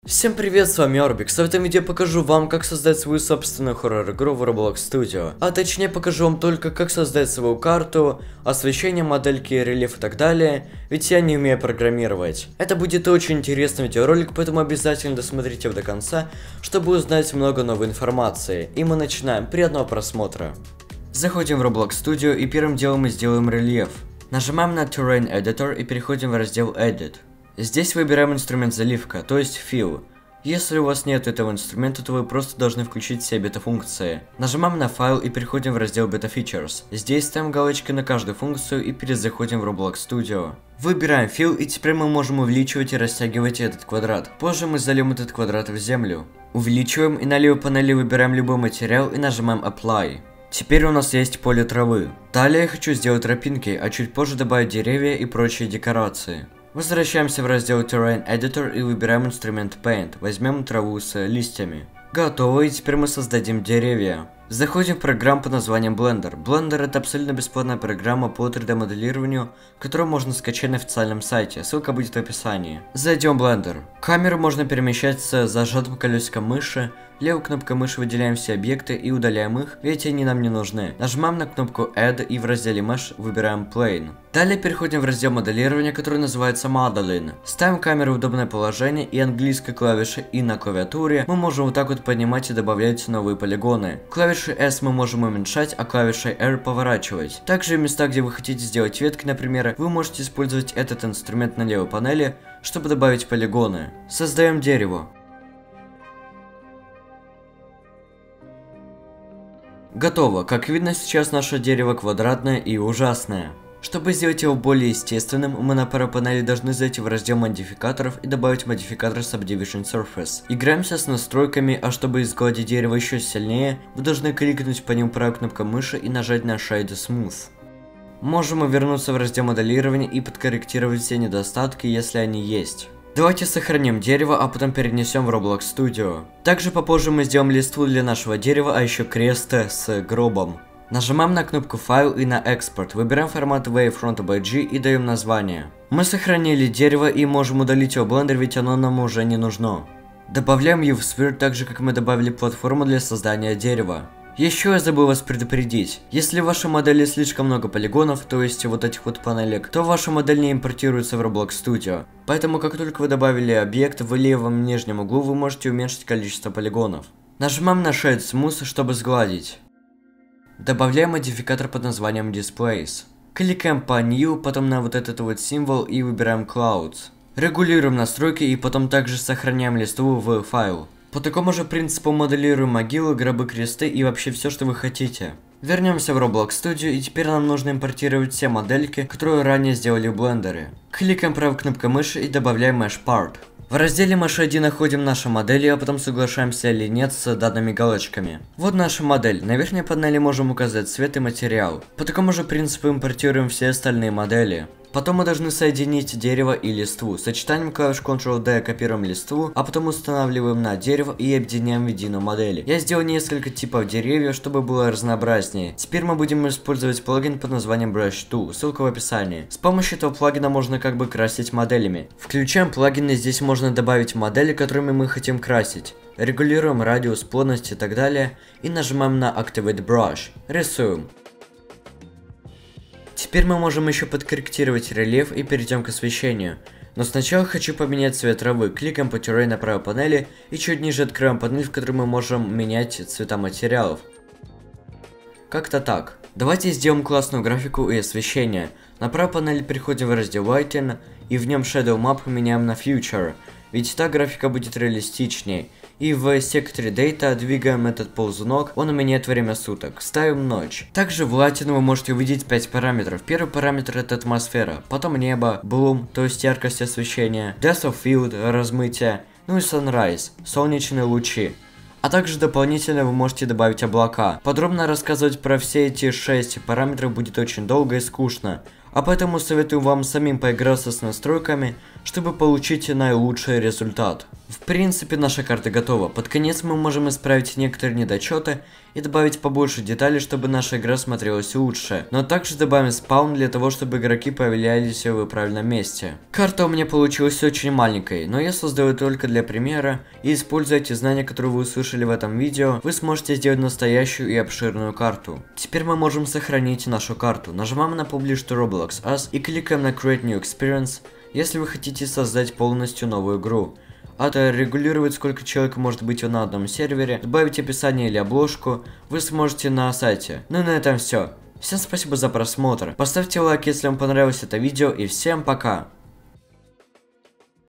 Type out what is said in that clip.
Всем привет, с вами Орбикс. В этом видео покажу вам, как создать свою собственную хоррор-игру в Roblox Studio. А точнее покажу вам только, как создать свою карту, освещение, модельки, рельеф и так далее, ведь я не умею программировать. Это будет очень интересный видеоролик, поэтому обязательно досмотрите его до конца, чтобы узнать много новой информации. И мы начинаем. Приятного просмотра. Заходим в Roblox Studio и первым делом мы сделаем рельеф. Нажимаем на Terrain Editor и переходим в раздел Edit. Здесь выбираем инструмент заливка, то есть Fill. Если у вас нет этого инструмента, то вы просто должны включить все бета-функции. Нажимаем на файл и переходим в раздел Beta Features. Здесь ставим галочки на каждую функцию и перезаходим в Roblox Studio. Выбираем Fill, и теперь мы можем увеличивать и растягивать этот квадрат. Позже мы зальем этот квадрат в землю. Увеличиваем и на левой панели выбираем любой материал и нажимаем Apply. Теперь у нас есть поле травы. Далее я хочу сделать тропинки, а чуть позже добавить деревья и прочие декорации. Возвращаемся в раздел Terrain Editor и выбираем инструмент Paint. Возьмем траву с листьями. Готово, и теперь мы создадим деревья. Заходим в программу под названием Blender. Blender — это абсолютно бесплатная программа по 3D моделированию, которую можно скачать на официальном сайте, ссылка будет в описании. Зайдем в Blender. Камеру можно перемещать с зажатым колесиком мыши. Левой кнопкой мыши выделяем все объекты и удаляем их, ведь они нам не нужны. Нажимаем на кнопку Add и в разделе Mesh выбираем Plane. Далее переходим в раздел моделирования, который называется Modeling. Ставим камеру в удобное положение и английской клавишей и на клавиатуре мы можем вот так вот поднимать и добавлять новые полигоны. Клавишей S мы можем уменьшать, а клавишей R поворачивать. Также в местах, где вы хотите сделать ветки, например, вы можете использовать этот инструмент на левой панели, чтобы добавить полигоны. Создаем дерево. Готово. Как видно, сейчас наше дерево квадратное и ужасное. Чтобы сделать его более естественным, мы на правой панели должны зайти в раздел модификаторов и добавить модификатор Subdivision Surface. Играемся с настройками, а чтобы изгладить дерево еще сильнее, вы должны кликнуть по нему правой кнопкой мыши и нажать на Shade Smooth. Можем вернуться в раздел моделирования и подкорректировать все недостатки, если они есть. Давайте сохраним дерево, а потом перенесем в Roblox Studio. Также попозже мы сделаем листву для нашего дерева, а еще крест с гробом. Нажимаем на кнопку Файл и на Экспорт, выбираем формат Wavefront.bg и даем название. Мы сохранили дерево и можем удалить его в Blender, ведь оно нам уже не нужно. Добавляем UV-Sphere, так же как мы добавили платформу для создания дерева. Еще я забыл вас предупредить, если в вашей модели слишком много полигонов, то есть вот этих вот панелек, то ваша модель не импортируется в Roblox Studio. Поэтому как только вы добавили объект, в левом нижнем углу вы можете уменьшить количество полигонов. Нажимаем на Shade Smooth, чтобы сгладить. Добавляем модификатор под названием Displays. Кликаем по New, потом на вот этот вот символ и выбираем Clouds. Регулируем настройки и потом также сохраняем листву в файл. По такому же принципу моделируем могилы, гробы, кресты и вообще все, что вы хотите. Вернемся в Roblox Studio, и теперь нам нужно импортировать все модельки, которые ранее сделали в блендере. Кликаем правой кнопкой мыши и добавляем Mesh Part. В разделе Mesh ID находим наши модели, а потом соглашаемся или нет с данными галочками. Вот наша модель. На верхней панели можем указать цвет и материал. По такому же принципу импортируем все остальные модели. Потом мы должны соединить дерево и листву. Сочетанием клавиш Ctrl-D копируем листву, а потом устанавливаем на дерево и объединяем в единую модель. Я сделал несколько типов деревьев, чтобы было разнообразнее. Теперь мы будем использовать плагин под названием Brush Tool, ссылка в описании. С помощью этого плагина можно как бы красить моделями. Включаем плагины, здесь можно добавить модели, которыми мы хотим красить. Регулируем радиус, плотность и так далее. И нажимаем на Activate Brush. Рисуем. Теперь мы можем еще подкорректировать рельеф и перейдем к освещению. Но сначала хочу поменять цвет травы. Кликаем по Terrain на правой панели и чуть ниже открываем панель, в которой мы можем менять цвета материалов. Как-то так. Давайте сделаем классную графику и освещение. На правой панели переходим в раздел Lighting и в нем Shadow Map меняем на Future. Ведь та графика будет реалистичнее. И в секторе Data двигаем этот ползунок, он меняет время суток. Ставим ночь. Также в Lighting вы можете увидеть 5 параметров. Первый параметр — это атмосфера, потом небо, Bloom, то есть яркость освещения, Depth of Field, размытие, ну и Sunrise, солнечные лучи. А также дополнительно вы можете добавить облака. Подробно рассказывать про все эти 6 параметров будет очень долго и скучно. А поэтому советую вам самим поиграться с настройками, чтобы получить наилучший результат. В принципе, наша карта готова. Под конец мы можем исправить некоторые недочеты и добавить побольше деталей, чтобы наша игра смотрелась лучше. Но также добавим спаун для того, чтобы игроки появлялись в правильном месте. Карта у меня получилась очень маленькой, но я создал ее только для примера, и используя те знания, которые вы услышали в этом видео, вы сможете сделать настоящую и обширную карту. Теперь мы можем сохранить нашу карту. Нажимаем на Publish to Roblox As и кликаем на Create New Experience, если вы хотите создать полностью новую игру. Это регулирует, сколько человек может быть на одном сервере. Добавить описание или обложку вы сможете на сайте. Ну и на этом все. Всем спасибо за просмотр. Поставьте лайк, если вам понравилось это видео, и всем пока.